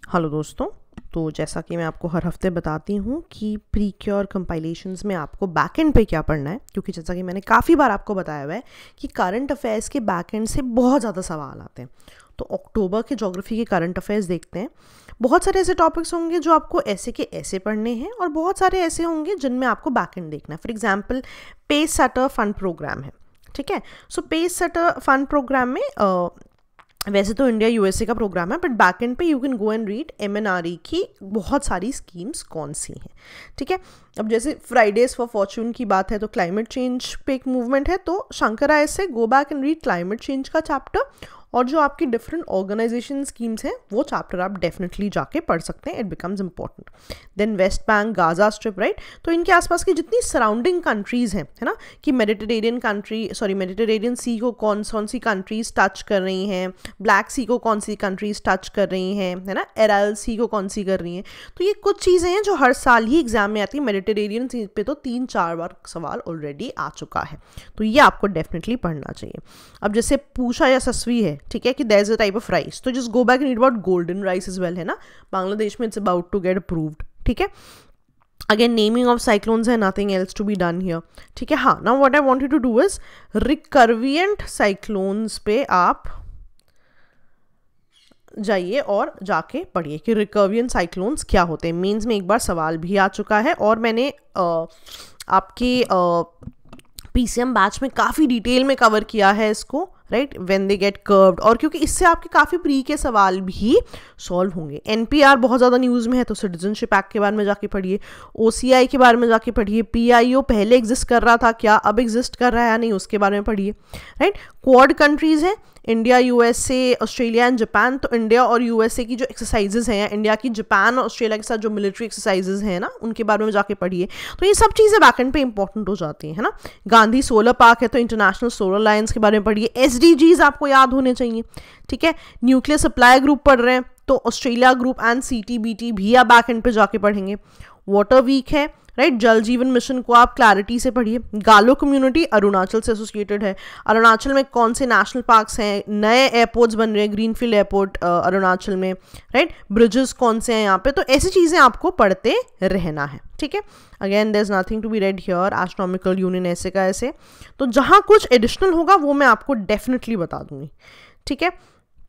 Hello दोस्तों, तो जैसा कि मैं आपको हर हफ्ते बताती हूँ कि प्री क्योर कंपाइलेशंस में आपको बैक एंड पे क्या पढ़ना है, क्योंकि जैसा कि मैंने काफ़ी बार आपको बताया हुआ है कि करंट अफेयर्स के बैक एंड से बहुत ज़्यादा सवाल आते हैं। तो अक्टूबर के ज्योग्राफी के करंट अफेयर्स देखते हैं। बहुत सारे ऐसे टॉपिक्स होंगे जो आपको ऐसे के ऐसे पढ़ने हैं और बहुत सारे ऐसे होंगे जिनमें आपको बैक एंड देखना है। For example, pace setter fund program है, ठीक है। So pace setter fund program में वैसे तो इंडिया यूएसए का प्रोग्राम है, बट बैक एंड पे you can go and read MNRE की बहुत सारी स्कीम्स कौन सी हैं, ठीक है। अब जैसे फ्राइडेज फॉर फॉर्चून की बात है तो क्लाइमेट चेंज पे एक मूवमेंट है, तो शंकर आय से go back and read climate change का चैप्टर, और जो आपकी डिफरेंट ऑर्गेनाइजेशन स्कीम्स हैं वो चैप्टर आप डेफिनेटली जाके पढ़ सकते हैं। It becomes important. Then West Bank, Gaza Strip, right, तो इनके आसपास की जितनी सराउंडिंग कंट्रीज हैं, है ना, कि मेडिटेरेनियन सी को कौन सी कंट्रीज टच कर रही हैं, ब्लैक सी को कौन सी कंट्रीज टच कर रही हैं, है ना, एराइल सी को कौन सी कर रही हैं। तो ये कुछ चीज़ें हैं जो हर साल ही एग्जाम में आती है। मेडिटेरेनियन सी पे तो 3-4 बार सवाल ऑलरेडी आ चुका है, तो ये आपको डेफिनेटली पढ़ना चाहिए। अब जैसे पूछा या सस्वी है, ठीक है, कि there is a type of rice, तो just go back and read about golden rice as well, है ना, बांग्लादेश में it's about to get approved, ठीक है। अगेन नेमिंग ऑफ साइक्लोन्स है, nothing else to be done here, ठीक है। हाँ, now what I wanted to do is recurving cyclones पे आप जाइए और जाके पढ़िए कि रिकर्विएंट साइक्लोन्स क्या होते हैं। मेंस में एक बार सवाल भी आ चुका है और मैंने आपके पीसीएम बैच में काफ़ी डिटेल में कवर किया है इसको, right, when they get curved, और क्योंकि इससे आपके काफ़ी प्री के सवाल भी सॉल्व होंगे। एनपीआर बहुत ज़्यादा न्यूज़ में है, तो सिटीजनशिप एक्ट के बारे में जाके पढ़िए, ओसीआई के बारे में जाके पढ़िए, पीआईओ पहले एग्जिस्ट कर रहा था क्या अब एग्जिस्ट कर रहा है या नहीं उसके बारे में पढ़िए, राइट। क्वाड कंट्रीज़ हैं, India, USA, Australia and Japan, तो इंडिया और यूएसए की जो एक्सरसाइजेज हैं, इंडिया की जापान और ऑस्ट्रेलिया के साथ जो मिलिट्री एक्सरसाइजेज हैं ना, उनके बारे में जाके पढ़िए। तो ये सब चीज़ें बैकएंड पे इंपॉर्टेंट हो जाती हैं, है ना। गांधी सोलर पार्क है, तो इंटरनेशनल सोलर अलायंस के बारे में पढ़िए। एसडीजीज आपको याद होने चाहिए, ठीक है। न्यूक्लियर सप्लाई ग्रुप पढ़ रहे हैं तो ऑस्ट्रेलिया ग्रुप एंड सीटीबीटी भी आप बैकएंड पे जाके पढ़ेंगे। वाटर वीक है, राइट, जल जीवन मिशन को आप क्लैरिटी से पढ़िए। गालो कम्युनिटी अरुणाचल से एसोसिएटेड है, अरुणाचल में कौन से नेशनल पार्क्स हैं, नए एयरपोर्ट्स बन रहे हैं, ग्रीनफील्ड एयरपोर्ट अरुणाचल में, राइट, ब्रिजेस कौन से हैं यहाँ पे, तो ऐसी चीज़ें आपको पढ़ते रहना है, ठीक है। Again there is nothing to be read here, astronomical union ऐसे का ऐसे, तो जहाँ कुछ एडिशनल होगा वो मैं आपको डेफिनेटली बता दूंगी, ठीक है।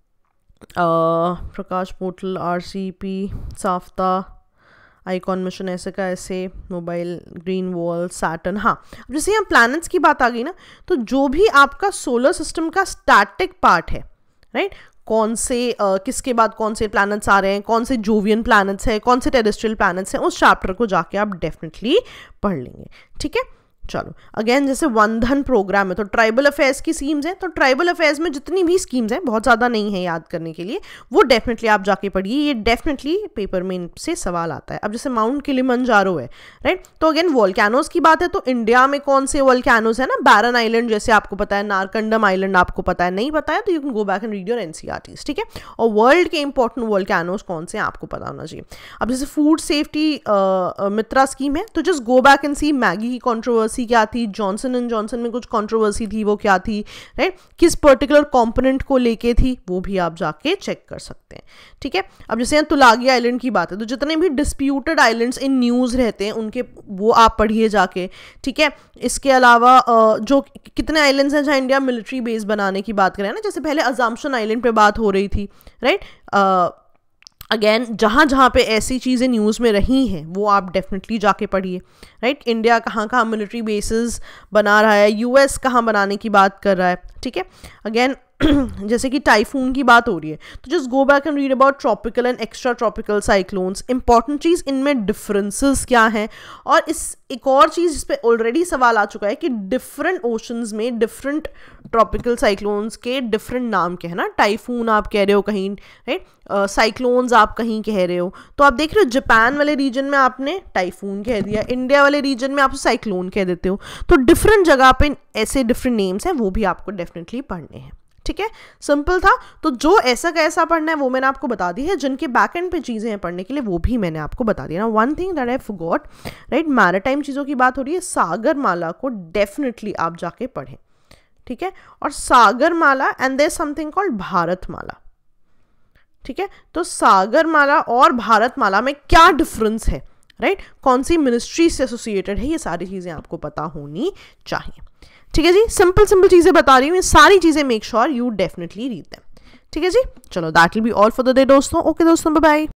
Prakash portal, RCP, SAFTA, icon mission ऐसे का ऐसे, मोबाइल, ग्रीन वॉल, सैटर्न। हाँ, अब जैसे यहाँ प्लैनेट्स की बात आ gई ना, तो जो भी आपका सोलर सिस्टम का स्टैटिक पार्ट है, राइट, कौन से किसके बाद कौन से प्लैनेट्स आ रहे हैं, कौन से जोवियन प्लैनेट्स हैं, कौन से टेरेस्ट्रियल प्लैनेट्स हैं, उस चैप्टर को जाके आप डेफिनेटली पढ़ लेंगे, ठीक है। चलो, अगेन जैसे वन धन प्रोग्राम है, तो ट्राइबल अफेयर्स की स्कीम्स हैं, तो ट्राइबल अफेयर्स में जितनी भी स्कीम्स हैं, बहुत ज़्यादा नहीं है याद करने के लिए, वो डेफिनेटली आप जाके पढ़िए, ये डेफिनेटली पेपर में इनसे सवाल आता है। अब जैसे माउंट किलिमंजारो है, राइट, तो अगेन वोल्केनोज की बात है, तो इंडिया में कौन से वोल्केनोज है ना, बैरन आइलैंड जैसे आपको पता है, नारकंडम आइलैंड आपको पता है, नहीं पता है तो you can go back and read your NCERTs, ठीक है। और वर्ल्ड के इंपॉर्टेंट वोल्केनोज कौन से हैं आपको पता होना चाहिए। अब जैसे फूड सेफ्टी मित्रा स्कीम है, तो just go back and see Maggi की कॉन्ट्रोवर्सी क्या थी, जॉनसन एंड जॉनसन में कुछ कंट्रोवर्सी थी, वो क्या थी, राइट, किस पर्टिकुलर कंपोनेंट को लेके थी, वो भी आप जाके चेक कर सकते हैं, ठीक है। अब जैसे यहाँ तुलागी आइलैंड की बात है, तो जितने भी डिस्प्यूटेड आइलैंड्स इन न्यूज़ रहते हैं उनके वो आप पढ़िए जाके, ठीक है। इसके अलावा जो कितने आइलैंड्स हैं जहाँ इंडिया मिलिट्री बेस बनाने की बात करें ना, जैसे पहले अजम्पशन आइलैंड पे बात हो रही थी, राइट, अगेन जहाँ जहाँ पे ऐसी चीज़ें न्यूज़ में रही हैं वो आप डेफिनेटली जाके पढ़िए, राइट। इंडिया कहाँ कहाँ मिलिट्री बेसिस बना रहा है, यूएस कहाँ बनाने की बात कर रहा है, ठीक है। अगेन जैसे कि टाइफून की बात हो रही है, तो just go back and read about tropical and extra tropical cyclones. Important चीज़ इनमें डिफरेंसेस क्या हैं, और इस एक और चीज़ जिस पे ऑलरेडी सवाल आ चुका है कि डिफरेंट ओशंस में डिफरेंट ट्रॉपिकल साइक्लोन्स के डिफरेंट नाम के हैं ना, टाइफून आप कह रहे हो कहीं, राइट, साइक्लोन्स आप कहीं कह रहे हो, तो आप देख रहे हो जापान वाले रीजन में आपने टाइफून कह दिया, इंडिया वाले रीजन में आप साइक्लोन कह देते हो, तो डिफरेंट जगह पे ऐसे डिफरेंट नेम्स हैं, वो भी आपको डेफिनेटली पढ़ने हैं, ठीक है। सिंपल था, तो जो ऐसा का ऐसा पढ़ना है वो मैंने आपको बता दी है, जिनके बैक एंड पे चीज़ें हैं पढ़ने के लिए वो भी मैंने आपको बता दिया ना। One thing that I forgot, right, maritime चीज़ों की बात हो रही है, सागरमाला को डेफिनेटली आप जाके पढ़ें, ठीक है। और Sagarmala and there something called Bharatmala, ठीक है, तो सागरमाला और भारतमाला में क्या डिफरेंस है, राइट, कौन सी मिनिस्ट्री से एसोसिएटेड है, ये सारी चीजें आपको पता होनी चाहिए। ठीक है जी, सिंपल सिंपल चीजें बता रही हूँ, ये सारी चीजें make sure you definitely read them. ठीक है जी, चलो that will be all for the day दोस्तों। ओके दोस्तों, बाय बाय।